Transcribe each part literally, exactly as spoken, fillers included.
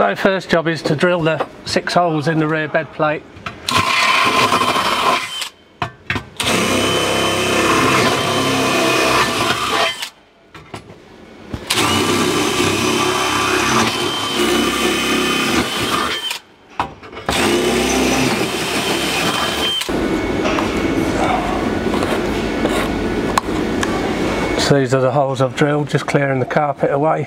So first job is to drill the six holes in the rear bed plate. So these are the holes I've drilled, just clearing the carpet away.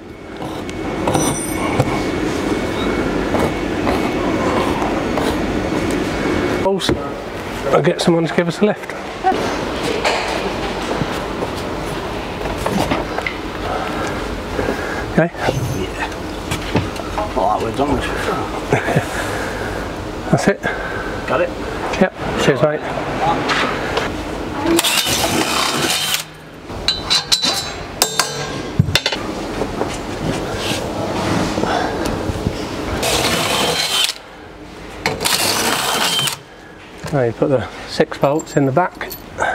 I'll get someone to give us a lift. Okay? Yeah. Well, that we've done this before. That's it? Got it? Yep. Cheers, mate. Now you put the six bolts in the back.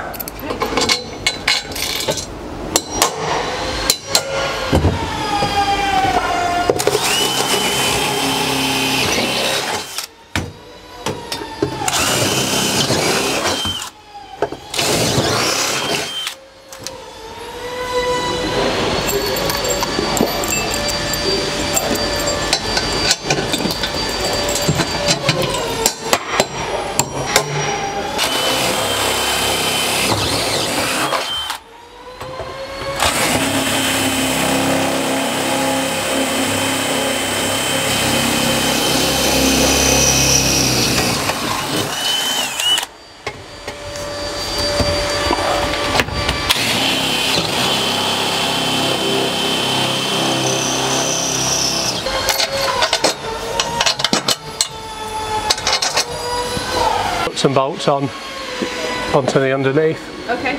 Some bolts on onto the underneath. Okay.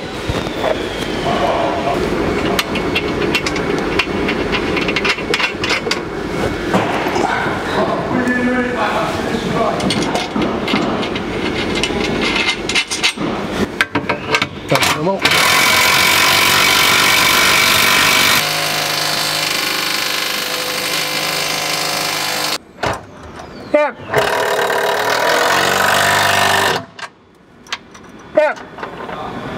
Dump them all. Yeah. Yeah.